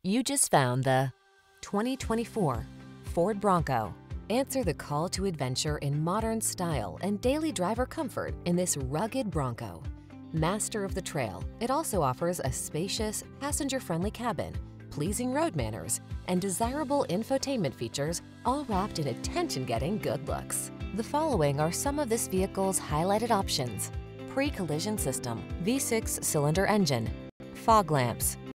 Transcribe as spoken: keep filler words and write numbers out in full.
You just found the twenty twenty-four Ford Bronco. Answer the call to adventure in modern style and daily driver comfort in this rugged Bronco. Master of the trail, it also offers a spacious, passenger-friendly cabin, pleasing road manners, and desirable infotainment features, all wrapped in attention-getting good looks. The following are some of this vehicle's highlighted options: pre-collision system, V six cylinder engine, fog lamps,